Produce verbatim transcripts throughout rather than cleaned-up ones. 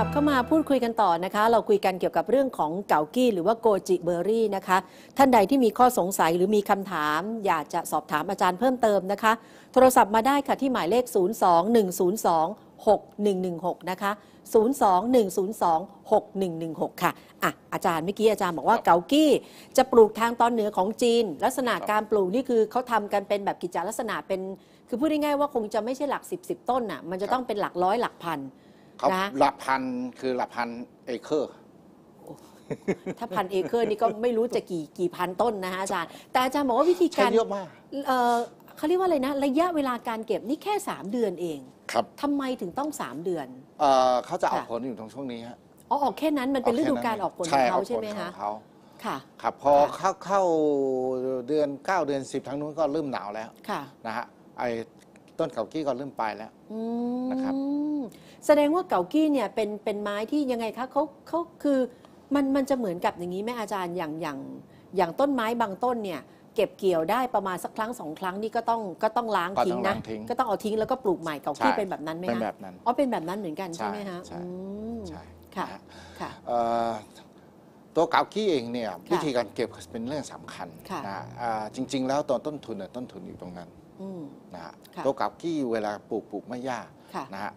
ลับเข้ามาพูดคุยกันต่อนะคะเราคุยกันเกี่ยวกับเรื่องของเกากี้หรือว่าโกจิเบอร์รี่นะคะท่านใดที่มีข้อสงสัยหรือมีคำถามอยากจะสอบถามอาจารย์เพิ่มเติมนะคะโทรศัพท์มาได้ค่ะที่หมายเลขศูนย์ สอง หนึ่ง ศูนย์ สอง หก หนึ่ง หนึ่ง หกนะคะศูนย์ สอง หนึ่ง ศูนย์ สอง หก หนึ่ง หนึ่ง หกค่ะอ่ะอาจารย์เมื่อกี้อาจารย์บอกว่าเกากี้จะปลูกทางตอนเหนือของจีนลักษณะการปลูกนี่คือเขาทำกันเป็นแบบกิจลักษณะเป็นคือพูดง่ายๆว่าคงจะไม่ใช่หลักสิบสิบต้นน่ะมันจะต้องเป็นหลักร้อยหลักพันเขาหลักพันคือหลักพันเอเคอร์ถ้าพันเอเคอร์นี่ก็ไม่รู้จะกี่กี่พันต้นนะฮะอาจารย์แต่อาจารย์บอกว่าวิธีการเยอะมากเอ่อเขาเรียกว่าอะไรนะระยะเวลาการเก็บนี่แค่สามเดือนเองครับทำไมถึงต้องสามเดือนเออเขาจะออกผลอยู่ตรงช่วงนี้ฮะอ๋อออกแค่นั้นมันเป็นฤดูกาลออกผลของเขาใช่ไหมคะค่ะครับพอเข้าเข้าเดือนเก้าเดือนสิบทั้งนู้นก็เริ่มหนาวแล้วนะฮะไอ้ต้นเกากี้ก็เริ่มไปแล้วนะครับแสดงว่าเกากี้เนี่ยเป็นเป็นไม้ที่ยังไงคะเขาเขาคือมันมันจะเหมือนกับอย่างนี้ไหมอาจารย์อย่างอย่างอย่างต้นไม้บางต้นเนี่ยเก็บเกี่ยวได้ประมาณสักครั้งสองครั้งนี่ก็ต้องก็ต้องล้างทิ้งนะก็ต้องเอาทิ้งแล้วก็ปลูกใหม่เกากี้เป็นแบบนั้นไหมคะเป็นแบบนั้นอ๋อเป็นแบบนั้นเหมือนกันใช่ไหมคะใช่ใช่ค่ะค่ะตัวเกากี้เองเนี่ยวิธีการเก็บเป็นเรื่องสำคัญนะจริงๆแล้วตอนต้นทุนต้นทุนอยู่ตรงนั้นนะฮะตัวเกากี้เวลาปลูกปลูกไม่ยากนะฮะ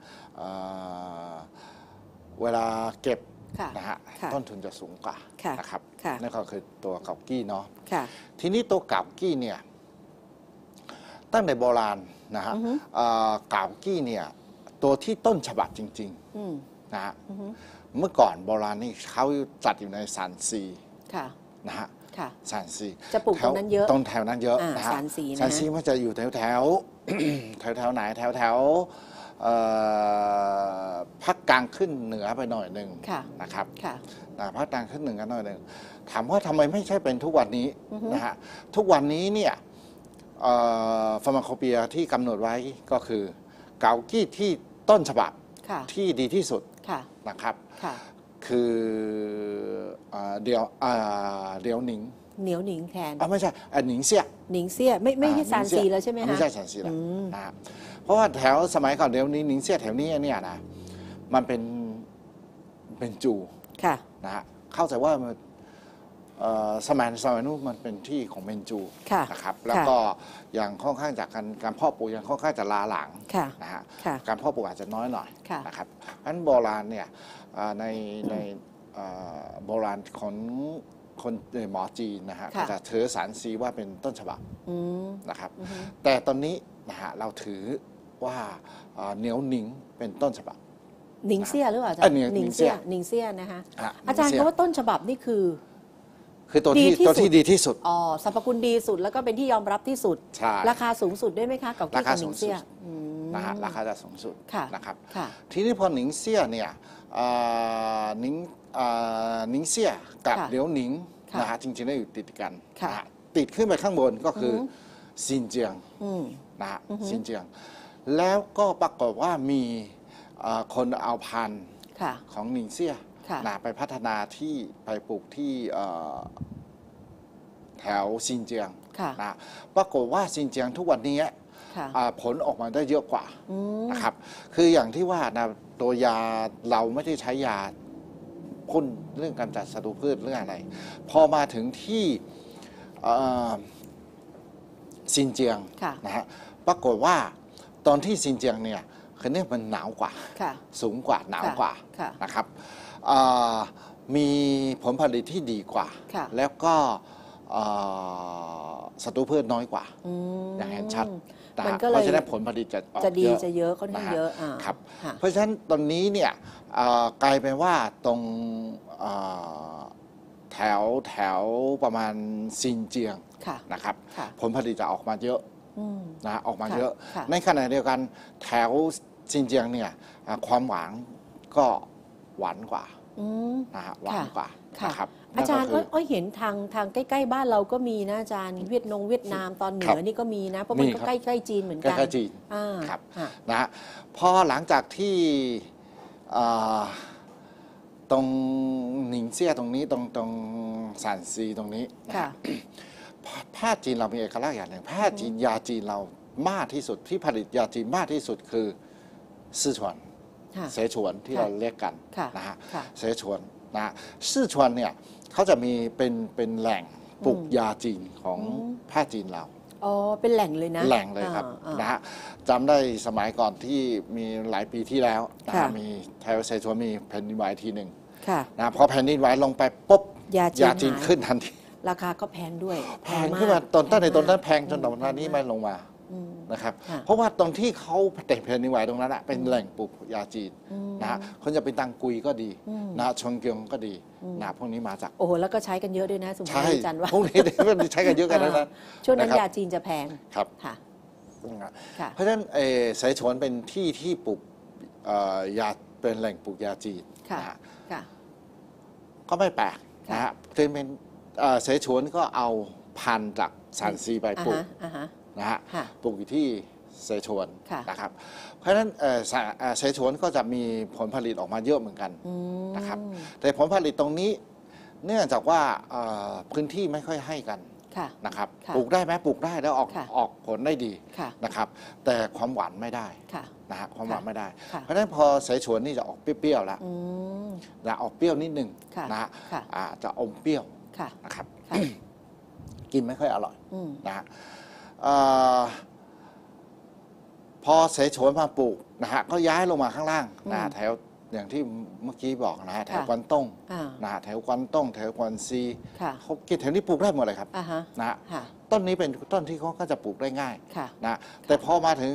เวลาเก็บนะฮะต้นทุนจะสูงกว่านะครับนั่นก็คือตัวเกากี้เนาะทีนี้ตัวเกากี้เนี่ยตั้งแต่โบราณนะฮะเกากี้เนี่ยตัวที่ต้นฉบับจริงๆนะฮะเมื่อก่อนโบราณนี่เขาจัดอยู่ในซานซีนะฮะซานซีจะปลูกตรงนั้นเยอะตรงแถวนั้นเยอะนะฮะซานซีซานซีมันจะอยู่แถวแถวแถวแถวไหนแถวแถวภาคกลางขึ้นเหนือไปหน่อยหนึ่งนะครับภาคกลางขึ้นเหนือกันหน่อยหนึ่งถามว่าทำไมไม่ใช่เป็นทุกวันนี้นะฮะทุกวันนี้เนี่ยฟาร์มาโคเปียที่กำหนดไว้ก็คือเกากี้ที่ต้นฉบับที่ดีที่สุดนะครับคือเดียวเดียวหนิงเหนียวหนิงแทนอ๋อไม่ใช่หนิงเซี่ยหนิงเซี่ยไม่ไม่ใช่ซานซีแล้วใช่ไหมคะไม่ใช่ซานซีแล้วนะเพราะว่าแถวสมัยก่อนเดี๋ยวนี้หนิงเซี่ยแถวนี้เนี่ยนะมันเป็นเป็นจูนะฮะเข้าใจว่าสมัยสมัยนู้นมันเป็นที่ของเมนจูนะครับแล้วก็อย่างค่อนข้างจากการการเพาะปลูกยังค่อนข้างจะลาหลังนะฮะการเพาะปลูกอาจจะน้อยหน่อยนะครับเพราะฉะนั้นโบราณเนี่ยในในโบราณของคนหมอจีนนะฮะจะถือสารซีว่าเป็นต้นฉบับนะครับแต่ตอนนี้นะฮะเราถือว่าเหนียวหนิงเป็นต้นฉบับหนิงเซี่ยหรือเปล่าอาจารย์หนิงเซี่ยหนิงเซี่ยนะคะอาจารย์เขาว่าต้นฉบับนี่คือคือตัวที่ตัวที่ดีที่สุดอ๋อสรรพคุณดีสุดแล้วก็เป็นที่ยอมรับที่สุดราคาสูงสุดได้ไหมคะกับที่หนิงเซี่ยนะฮะราคาจะสูงสุดนะครับทีนี้พอหนิงเซี่ยเนี่ยหนิงหนิงเซี่ยกับเหลียวหนิงนะฮะจริงๆแล้วอยู่ติดกันติดขึ้นไปข้างบนก็คือซินเจียงนะฮะซินเจียงแล้วก็ปรากฏว่ามีคนเอาพันธุ์ของหนิงเซี่ยนะไปพัฒนาที่ไปปลูกที่แถวซินเจียงนะปรากฏว่าซินเจียงทุกวันนี้ผลออกมาได้เยอะกว่านะครับคืออย่างที่ว่านะตัวยาเราไม่ได้ใช้ยาพ่นเรื่องการจัดศัตรูพืชเรื่องอะไรพอมาถึงที่ซินเจียงนะฮะปรากฏว่าตอนที่ซินเจียงเนี่ยคือเนี่ยมันหนาวกว่าสูงกว่าหนาวกว่านะครับมีผลผลิตที่ดีกว่าแล้วก็ศัตรูพืชน้อยกว่าอย่างเห็นชัดเพราะฉะนั้นผลผลิตจะออกจะดีจะเยอะค่อนข้างเยอะครับเพราะฉะนั้นตอนนี้เนี่ยกลายเป็นว่าตรงแถวแถวประมาณซินเจียงนะครับผลผลิตจะออกมาเยอะนะออกมาเยอะในขณะเดียวกันแถวซินเจียงเนี่ยความหวานก็หวานกว่านะฮะหวานกว่านะครับอาจารย์ก็เห็นทางทางใกล้ๆบ้านเราก็มีนะอาจารย์เวียดนงเวียดนามตอนเหนือนี่ก็มีนะเพราะมันก็ใกล้ๆจีนเหมือนกันใกล้ๆจีนครับนะฮะพอหลังจากที่ตรงหนิงเซี่ยตรงนี้ตรงตรงซานซีตรงนี้แพทย์จีนเรามีเอกลักษณ์อย่างหนึ่งแพทย์จีนยาจีนเรามากที่สุดที่ผลิตยาจีนมากที่สุดคือซื่อฉวนเสฉวนที่เราเรียกกันนะฮะเสฉวนนะฮะซื่อชวนเนี่ยเขาจะมีเป็นเป็นแหล่งปลูกยาจีนของแพทย์จีนเราอ๋อเป็นแหล่งเลยนะแหล่งเลยครับนะฮะจำได้สมัยก่อนที่มีหลายปีที่แล้วนะฮะมีแถวเสฉวนมีแผ่นดินไหวทีหนึ่งนะพอแผ่นดินไหวลงไปปุ๊บยาจีนขึ้นทันทีราคาก็แพงด้วยแพงขึ้นมาตอนต้นในตอนนั้นแพงจนตอนนี้ไม่ลงมานะครับเพราะว่าตรงที่เขาเตะแผ่นดินไหวตรงนั้นเป็นแหล่งปลูกยาจีนนะฮะคนจะเป็นตังกุยก็ดีนะชงเกียงก็ดีนะพวกนี้มาจากโอ้โหแล้วก็ใช้กันเยอะด้วยนะสมมติอาจารย์ว่าพวกนี้ใช้กันเยอะกันนะช่วงนั้นยาจีนจะแพงครับเพราะฉะนั้นเสฉวนเป็นที่ที่ปลูกยาเป็นแหล่งปลูกยาจีนนะฮะก็ไม่แปลกนะฮะเป็นเสฉวนก็เอาพันธุ์จากซันซีไปปลูกนะฮะปลูกอยู่ที่เสฉวนนะครับเพราะฉะนั้นเสฉวนก็จะมีผลผลิตออกมาเยอะเหมือนกันนะครับแต่ผลผลิตตรงนี้เนื่องจากว่าพื้นที่ไม่ค่อยให้กันนะครับปลูกได้ไหมปลูกได้แล้วออกออกผลได้ดีนะครับแต่ความหวานไม่ได้นะฮะความหวานไม่ได้เพราะฉะนั้นพอเสฉวนนี่จะออกเปรี้ยวๆแล้วนะออกเปรี้ยวนิดนึงนะฮะจะอมเปรี้ยวนะครับกินไม่ค่อยอร่อยนะฮะพอเสฉวนมาปลูกนะฮะก็ย้ายลงมาข้างล่างนะแถวอย่างที่เมื่อกี้บอกนะฮะแถวกวานต้งนะฮะแถวกวานต้งแถวกวานซีเขากินแถวนี้ปลูกได้หมดเลยครับนะฮะต้นนี้เป็นต้นที่เขาก็จะปลูกได้ง่ายนะแต่พอมาถึง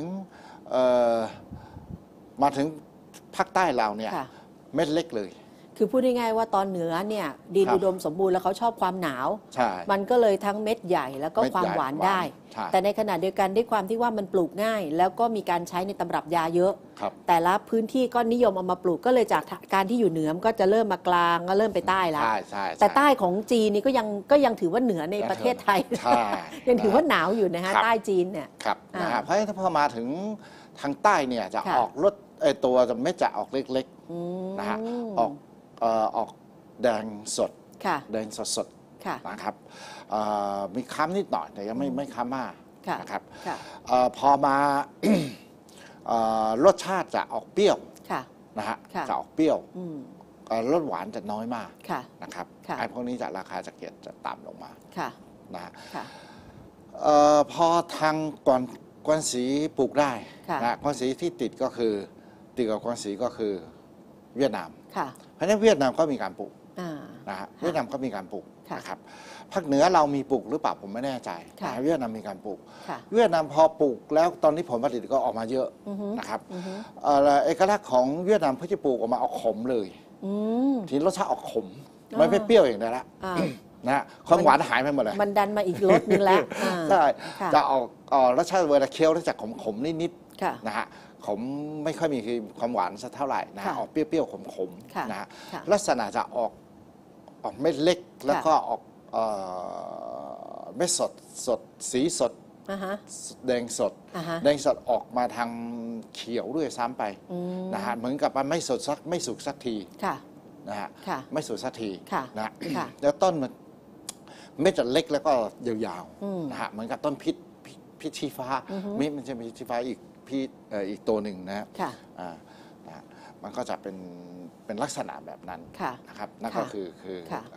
มาถึงภาคใต้เราเนี่ยเม็ดเล็กเลยคือพูดง่ายๆว่าตอนเหนือเนี่ยดินอุดมสมบูรณ์แล้วเขาชอบความหนาวมันก็เลยทั้งเม็ดใหญ่แล้วก็ความหวานได้แต่ในขณะเดียวกันด้วยความที่ว่ามันปลูกง่ายแล้วก็มีการใช้ในตำรับยาเยอะแต่ละพื้นที่ก็นิยมเอามาปลูกก็เลยจากการที่อยู่เหนือก็จะเริ่มมากลางก็เริ่มไปใต้แล้วแต่ใต้ของจีนนี่ก็ยังก็ยังถือว่าเหนือในประเทศไทยยังถือว่าหนาวอยู่นะฮะใต้จีนเนี่ยครับเพราะฉะนั้นพอมาถึงทางใต้เนี่ยจะออกรสไอตัวจะไม่จะออกเล็กๆนะฮะออกออกแดงสดแดงสดสดนะครับมีค้ำนิดหน่อยแต่ยังไม่ไม่ค้ำมากนะครับพอมารสชาติจะออกเปรี้ยวนะฮะจะออกเปรี้ยวรสหวานจะน้อยมากนะครับไอ้พวกนี้จะราคาจะเกิดจะต่ำลงมานะฮะพอทางกวนกวนสีปลูกได้นะกวนสีที่ติดก็คือติดกับกวนสีก็คือเวียดนามเพราะฉะนั้นเวียดนามก็มีการปลูกนะฮะเวียดนามก็มีการปลูกนะครับภาคเหนือเรามีปลูกหรือเปล่าผมไม่แน่ใจแต่เวียดนามมีการปลูกเวียดนามพอปลูกแล้วตอนนี้ผลผลิตก็ออกมาเยอะนะครับเอกลักษณ์ของเวียดนามเพื่อจะปลูกออกมาออกขมเลยทีรสชาติออกขมไม่เปรี้ยวอย่างนั้นละนะความหวานหายไปหมดเลยมันดันมาอีกรสนึงแล้วใช่จะออกรสชาติเวลาเคี้ยวแล้วจะขมๆนิดๆนะฮะขมไม่ค่อยมีความหวานสักเท่าไหร่นะออกเปรี้ยวๆขมๆนะลักษณะจะออกออกเม็ดเล็กแล้วก็ออกเม็ดสดสดสีสดแดงสดแดงสดออกมาทางเขียวด้วยซ้ำไปนะฮะเหมือนกับมันไม่สดสักไม่สุกสักทีนะฮะไม่สุกสักทีนะแล้วต้นมันเม็ดจะเล็กแล้วก็ยาวๆนะฮะเหมือนกับต้นพิษพิษชี้ฟ้าไม่มันจะมีชี้ฟ้าอีกพี่อีกตัวหนึ่งนะมันก็จะเป็นเป็นลักษณะแบบนั้นนะครับนั่นก็คือคือ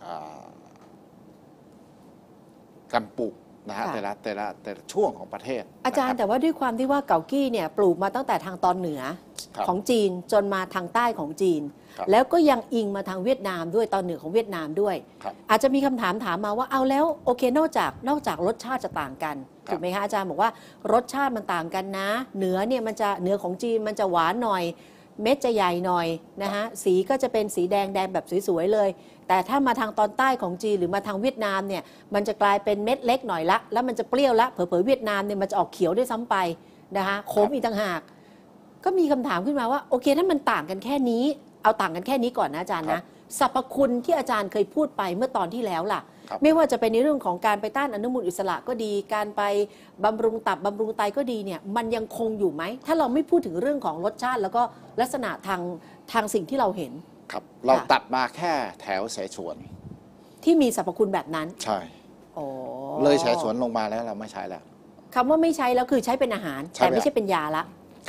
การปลูกนะฮะแต่ละแต่ละแต่ละช่วงของประเทศอาจารย์แต่ว่าด้วยความที่ว่าเกากี้เนี่ยปลูกมาตั้งแต่ทางตอนเหนือของจีนจนมาทางใต้ของจีนแล้วก็ยังอิงมาทางเวียดนามด้วยตอนเหนือของเวียดนามด้วยอาจจะมีคำถามถามมาว่าเอาแล้วโอเคนอกจากนอกจากรสชาติจะต่างกันถูกไหมคะอาจารย์บอกว่ารสชาติมันต่างกันนะเหนือเนี่ยมันจะเหนือของจีนมันจะหวานหน่อยเม็ดจะใหญ่หน่อยนะฮะสีก็จะเป็นสีแดงแดงแบบสวยๆเลยแต่ถ้ามาทางตอนใต้ของจีนหรือมาทางเวียดนามเนี่ยมันจะกลายเป็นเม็ดเล็กหน่อยละแล้วมันจะเปรี้ยวละเผลอๆเวียดนามเนี่ยมันจะออกเขียวด้วยซ้ำไปนะคะขมอีกต่างหากก็มีคำถามขึ้นมาว่าโอเคถ้ามันต่างกันแค่นี้เอาต่างกันแค่นี้ก่อนนะอาจารย์นะสรรพคุณที่อาจารย์เคยพูดไปเมื่อตอนที่แล้วล่ะไม่ว่าจะเป็นในเรื่องของการไปต้านอนุมูลอิสระก็ดีการไปบำรุงตับบำรุงไตก็ดีเนี่ยมันยังคงอยู่ไหมถ้าเราไม่พูดถึงเรื่องของรสชาติแล้วก็ลักษณะทางทางสิ่งที่เราเห็นครับเราตัดมาแค่แถวเสฉวนที่มีสรรพคุณแบบนั้นใช่เลยเสฉวนลงมาแล้วเราไม่ใช้แล้วคำว่าไม่ใช้แล้วคือใช้เป็นอาหารแต่ไม่ใช่เป็นยาละครับ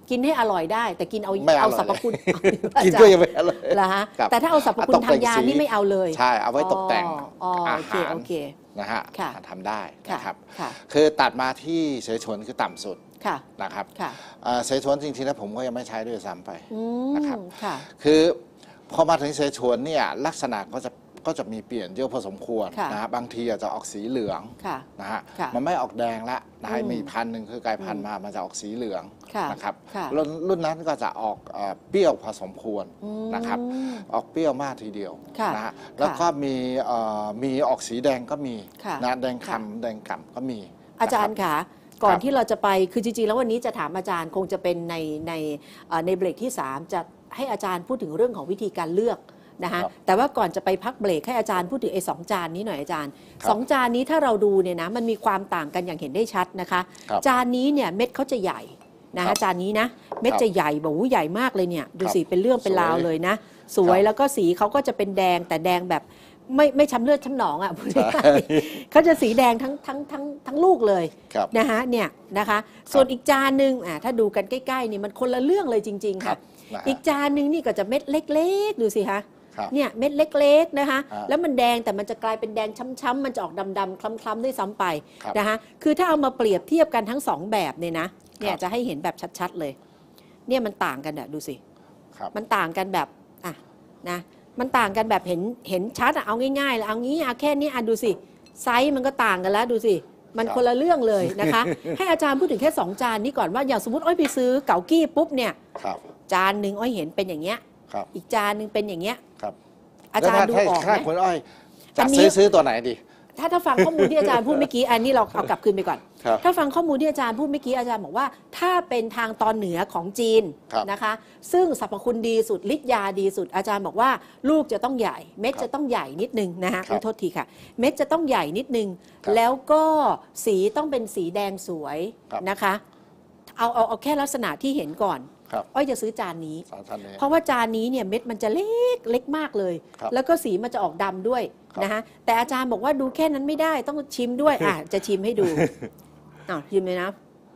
กินให้อร่อยได้ แต่กินเอาไม่อร่อยเอาสรรพคุณกินก็ยังไม่อร่อยเหรอฮะครับแต่ถ้าเอาสรรพคุตณกแต่งทางยาสีนี่ไม่เอาเลยใช่เอาไว้ตกแต่งอ๋ออาโอเคหารโอเคนะฮะค่ะทำได้นะครับค่ะคือตัดมาที่เสฉวนคือต่ำสุดค่ะนะครับค่ะเอ่อเสฉวนจริงๆแล้วผมก็ยังไม่ใช้ด้วยซ้ำไปอืนะครับมค่ะคือพอมาถึงเสฉวนเนี่ยลักษณะก็จะก็จะมีเปลี่ยนเยอะพอสมควรค่ะนะฮะบางทีอาจจะออกสีเหลืองค่ะนะฮะค่ะมันไม่ออกแดงละนะฮะอืมมีพันธุ์หนึ่งคือกลายพันธุ์มามันจะออกสีเหลืองค่ะนะครับค่ะรุ่นรุ่นนั้นก็จะออกเอ่อเปรี้ยวพอสมควรอืมนะครับ ออกเปรี้ยวมากทีเดียวค่ะนะฮะแล้วก็มีเอ่อมีออกสีแดงก็มีค่ะนะแดงค่ะคำแดงกำก็มีอาจารย์นะคบค่ะก่อนครับที่เราจะไปคือจริงๆแล้ววันนี้จะถามอาจารย์คงจะเป็นในในเอ่อในเบรกที่สามจะให้อาจารย์พูดถึงเรื่องของวิธีการเลือกนะคะครับแต่ว่าก่อนจะไปพักเบรกให้อาจารย์พูดถึงไอ้สองจานนี้หน่อยอาจารย์ครับสองจานนี้ถ้าเราดูเนี่ยนะมันมีความต่างกันอย่างเห็นได้ชัดนะคะครับจานนี้เนี่ยเม็ดเขาจะใหญ่นะครัคะบจานนี้นะเม็ดครับจะใหญ่บอกว่าใหญ่มากเลยเนี่ยดูครับสิเป็นเรื่องเป็นราวสวยเลยนะ สวยครับแล้วก็สีเขาก็จะเป็นแดงแต่แดงแบบไม่ไม่ช้ำเลือดช้ำหนองอ่ะพูดใช่ง่ายๆเขาจะสีแดงทั้งทั้งทั้งทั้งลูกเลยครับนะคะเนี่ยนะคะส่วนอีกจานหนึ่งอ่ะถ้าดูกันใกล้ๆนี่มันคนละเรื่องเลยจริง ๆครัค่ะบนะฮะอีกจานหนึ่งนี่ก็จะเม็ดเล็กๆ ดูสิคะครับเนี่ยเม็ดเล็กๆนะคะฮะแล้วมันแดงแต่มันจะกลายเป็นแดงช้ำๆมันจะออกดำๆคล้ำๆด้วยซ้ำไปครับนะคะคือถ้าเอามาเปรียบเทียบกันทั้งสองแบบเนี่ยนะเนี่ยครับจะให้เห็นแบบชัดๆเลย เนี่ยมันต่างกันอ่ะดูสิครับมันต่างกันแบบอ่ะนะมันต่างกันแบบเห็นเห็นชัดอะเอาง่ายๆเลยเอางี้เอาแค่นี้อ่ะดูสิไซส์มันก็ต่างกันแล้วดูสิมันครับคนละเรื่องเลยนะคะ ให้อาจารย์พูดถึงแค่สองจานนี้ก่อนว่าอย่างสมมติอ้อยไปซื้อเก๋ากี้ปุ๊บเนี่ยครับจานหนึ่งอ้อยเห็นเป็นอย่างเงี้ยครับอีกจานหนึ่งเป็นอย่างเงี้ยครับอาจารย์ดูแล้วถ้ออกไหถ้าม คุณอ้อยอัจะนนี้ซื้อซื้อตัวไหนดีถ้าถ้าฟังข้อมูลที่อาจารย์พูดเมื่อกี้อันนี้เราเอากลับคืนไปก่อนครับถ้าฟังข้อมูลที่อาจารย์พูดเมื่อกี้อาจารย์บอกว่า ถ้าเป็นทางตอนเหนือของจีนครับนะคะ ซึ่งสรรพคุณดีสุดฤทธิ์ยาดีสุด อาจารย์บอกว่าลูกจะต้องใหญ่ เม็ดครับจะต้องใหญ่นิดนึงนะคะครับโทษทีค่ะ เม็ดจะต้องใหญ่นิดนึงครับแล้วก็สีต้องเป็นสีแดงสวยครับนะคะเอาเอาเอาแค่ลักษณะที่เห็นก่อนครับอ้อยจะซื้อจานนี้สามท่านนี้เพราะว่าจานนี้เนี่ยเม็ดมันจะเล็กเล็กมากเลยครับแล้วก็สีมันจะออกดำด้วยครับนะคะแต่อาจารย์บอกว่าดูแค่นั้นไม่ได้ต้องชิมด้วย อ่ะจะชิมให้ดู อ้าวชิมเลยนะ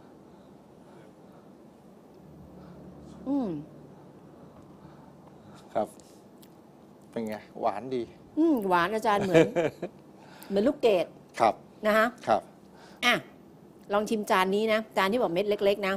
อืมครับ เป็นไง หวานดีอืมหวานอาจารย์เหมือน เหมือนลูกเกดครับนะคะครับอ่ะลองชิมจานนี้นะจานที่บอกเม็ดเล็ก ๆ นะ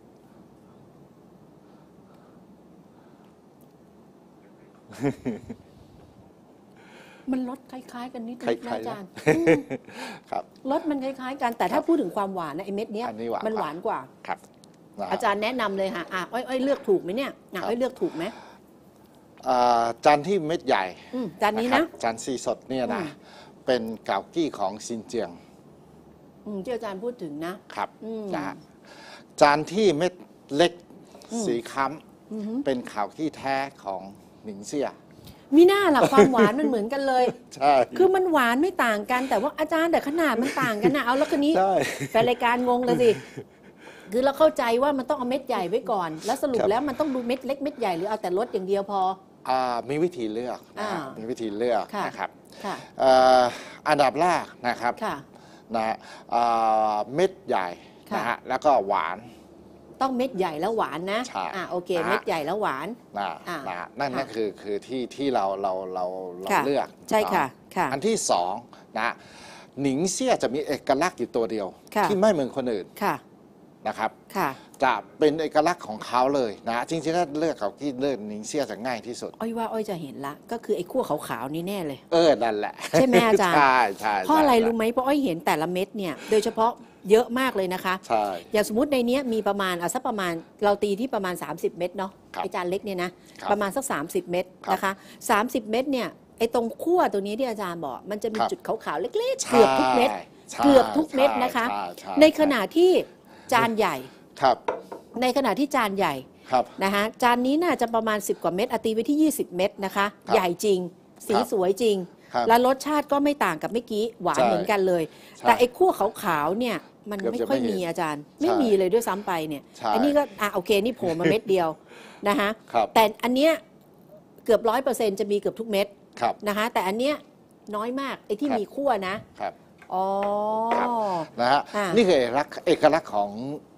มันรสคล้าย ๆ กันนิดคๆนะล้ายอาๆจารนะย์อืมครับรสมันคล้าย ๆ กันแต่ถ้าพูดถึงความหวานนะไอเม็ดเนี้ยอันนี้หวานมันกว่าหวานกว่าครับนะฮะอาจารย์แนะนำเลยค่ะอ่ะอ้อยอ้อยเลือกถูกไหมเนี่ยอ่ะครับอ้อยเลือกถูกไหมอ่าจานที่เม็ดใหญ่อืมจานนี้ครันะบจานซีสดเนี่ยอืนะมเป็นเกากี้ของซินเจียงอืมที่อาจารย์พูดถึงนะครับอืมนะฮะจานที่เม็ดเล็กอืมสีค้อือหือำเป็นข่าวขี้แท้ของหนิงเซี่ยมีหน้าล่ะความหวานมันเหมือนกันเลยใช่คือมันหวานไม่ต่างกัน แต่ว่าอาจารย์แต่ขนาดมันต่างกันนะเอาแล้วคนนี้ใช่แฟนรายการงงเลยสิคือเราเข้าใจว่ามันต้องเอาเม็ดใหญ่ไว้ก่อน แล้วสรุปครับแล้วมันต้องดูเม็ดเล็กเม็ดใหญ่หรือเอาแต่รสอย่างเดียวพออ่ามีวิธีเลือกนะฮะอ่ามีมีวิธีเลือกค่ะนะครับค่ะเอ่ออันดับแรกนะครับค่ะนะฮะอ่าเม็ดใหญ่ค่ะนะฮะแล้วก็หวานต้องเม็ดใหญ่แล้วหวานนะใช่อ่ะโอเคนะฮะเม็ดใหญ่แล้วหวานนะอ่านะฮะนั่นค่ะนั่นคือคือที่ที่เราเราเราเราค่ะเลือกใช่ค่ะเนาค่ะอันที่สองนะหนิงเซี่ยจะมีเอกลักษณ์อยู่ตัวเดียวค่ะที่ไม่เหมือนคนอื่นค่ะนะครับค่ะจะเป็นเอกลักษณ์ของเขาเลยนะจริงๆถ้าเลือกเขาที่เลือกหนิงเซี่ยจะง่ายที่สุดอ้อยว่าอ้อยจะเห็นละ ก็คือไอ้ขั้วขาวๆนี่แน่เลยเออนั่นแหละใช่ไหมอาจารย์ใช่ใช่เพราะอะไรใช่รู้ไหมเพราะอ้อยเห็นแต่ละเม็ดเนี่ย โดยเฉพาะเยอะมากเลยนะคะใช่อย่างสมมติในเนี้ยมีประมาณเอาสักประมาณเราตีที่ประมาณ สามสิบ เม็ดเนาะครับไอจานเล็กเนี่ยนะครับประมาณสัก สามสิบ เม็ดครับนะคะ สามสิบ เม็ดเนี่ยไอตรงขั้วตัวนี้ที่อาจารย์บอก มันจะมีครับจุดขาวๆเล็กๆเกือบทุกเม็ดใช่เกือบทุกเม็ดนะคะใช่ใช่ในขณะที่จานใหญ่ครับในขณะที่จานใหญ่ครับนะคะจานนี้น่าจะประมาณ สิบ กว่าเม็ดอะตีไว้ที่ ยี่สิบ เม็ดนะคะครับใหญ่จริง สีครับสวยจริงครับและรสชาติก็ไม่ต่างกับเมื่อกี้หวานใช่เหมือนกันเลยใช่แต่ไอ้ขั้วขาวๆเนี่ยมันเกือบไม่จะค่อยไม่เห็นมีอาจารย์ ไม่ใช่มีเลยด้วยซ้ำไปเนี่ยใช่อันนี้ก็อ่ะโอเคนี่โผล่มาเม็ดเดียวนะคะครับแต่อันเนี้ยเกือบร้อยเปอร์เซ็นต์จะมีเกือบทุกเม็ดครับนะคะ แต่อันเนี้ยน้อยมากไอ้ที่ครับมีขั้วนะครับ อ๋อครับ นะฮะอ่านี่นี่คือเอกลักษณ์เอกลักษณ์ของ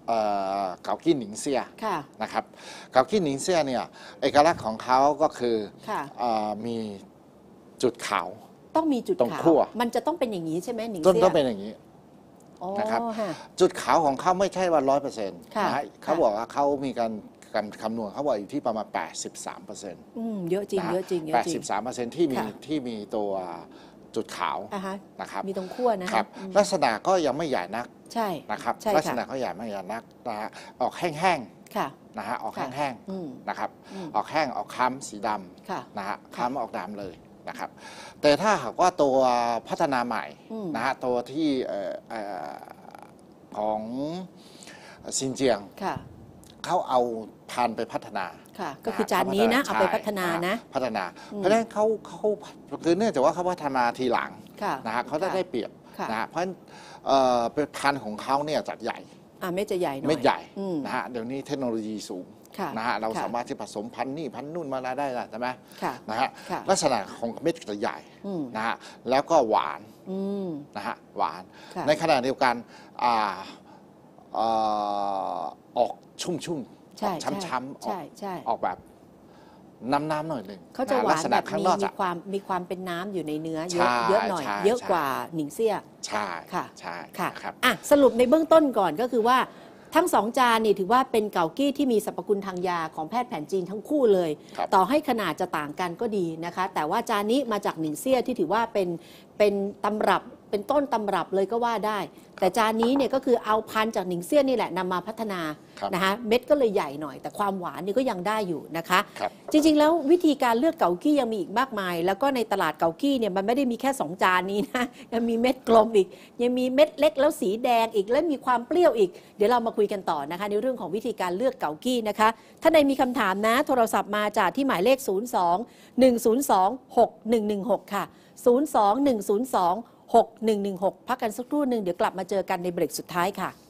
เอ่อเกากี้หนิงเซียค่ะนะครับเกากี้หนิงเซียเนี่ยเอกลักษณ์ของเขาก็คือค่ะเอ่อมีจุดขาวต้องมีจุดตรงขาวขั้วมันจะต้องเป็นอย่างนี้ใช่ไหมหนิงต้นเซี่ยต้องเป็นอย่างนี้อ๋อนะครับฮะจุดขาวของเขาไม่ใช่ว่าร้อยเปอร์เซ็นต์ค่ะนะฮะเขาค่ะบอกว่าเขามีการการคำนวณเขาบอกอยู่ที่ประมาณ แปดสิบสามเปอร์เซ็นต์อืมเยอะจริงเยอะจริงเยแปอะดจริสิงบสามเปอร์เซ็นต์ที่มีค่ะที่มีตัวจุดขาวอ่าฮะนะครับมีตรงขั้วนะฮะครับอืมลักษณะก็ยังไม่ใหญ่นักใช่นะครับใช่ลักษค่ะณะก็ใหญ่ไม่ใหญ่นักนะฮะออกแห้งค่ะๆนะฮะออกค่ะแห้งอืมๆนะครับอืมออกแห้งออกค้ำสีดค่ะำนะฮะค้ำออกดำเลยนะครับ แต่ถ้าหากว่าตัวพัฒนาใหม่อืมนะฮะตัวที่เอ่อเอ่อของซินเจียงค่ะเขาเอาพันธุ์ไปพัฒนาค่ะ ก็คือจานนี้นะ เอาไปพัฒนานะใช่พัฒนาอืมเพราะฉะนั้นเขาเขาคือเนื่องจากว่าเขาพัฒนาทีหลังค่ะนะฮะเขาได้ค่ะได้เปรียบค่ะนะฮะเพราะฉะนั้นเอ่อเป็นพันธุ์ของเขาเนี่ยจัดใหญ่อ่าเม็ดจะใหญ่หน่อยไม่ใหญ่อืมนะฮะเดี๋ยวนี้เทคโนโลยีสูงค่ะนะฮะเราค่ะสามารถที่ผสมพันธุ์นี่พันธุ์นู่นมาได้ละใช่ไหมค่ะนะฮะค่ะลักษณะของเม็ดจะใหญ่อืมนะฮะแล้วก็หวานอืมนะฮะหวานค่ะในขณะเดียวกันอ่าเอ่อออกชุ่มๆใช่ออกช้ำๆออใช่กใช่ออกแบบน้ำๆหน่อยหนึ่งเขาจะหลัวาก นษแบณะบข้างมีนอกมีจะความมีความเป็นน้ำอยู่ในเนื้อเยใช่อะเยอะหน่อยใช่เยอะใช่กว่าหนิงเซี่ยใช่ค่ะใช่ค่ะครับอ่ะสรุปในเบื้องต้นก่อนก็คือว่าทั้งสองจานนี่ถือว่าเป็นเกากี้ที่มีสรรพคุณทางยาของแพทย์แผนจีนทั้งคู่เลยครับต่อให้ขนาดจะต่างกันก็ดีนะคะ แต่ว่าจานนี้มาจากหนิงเซี่ยที่ถือว่าเป็นเป็นตำรับเป็นต้นตำรับเลยก็ว่าได้ แต่จานนี้เนี่ยก็คือเอาพันธุ์จากหนิงเซี่ยนี่แหละนำมาพัฒนาครับนะคะเม็ดก็เลยใหญ่หน่อย แต่ความหวานนี่ก็ยังได้อยู่นะคะครับจริงๆ แล้ววิธีการเลือกเกากี้ยังมีอีกมากมาย แล้วก็ในตลาดเกากี้เนี่ยมันไม่ได้มีแค่สองจานนี้นะ ยังมีเม็ดกลมอีก ยังมีเม็ดเล็กแล้วสีแดงอีก และมีความเปรี้ยวอีก เดี๋ยวเรามาคุยกันต่อนะคะในเรื่องของวิธีการเลือกเกากี้นะคะถ้าใครมีคำถามนะโทรศัพท์มาจากที่หมายเลข ศูนย์ สอง หนึ่ง ศูนย์ สอง หก หนึ่ง หนึ่ง หก ค่ะ ศูนย์ สอง หนึ่ง ศูนย์ สอง หก หนึ่ง หนึ่ง หก พักกันสักครู่หนึ่งเดี๋ยวกลับมาเจอกันในเบรกสุดท้ายค่ะ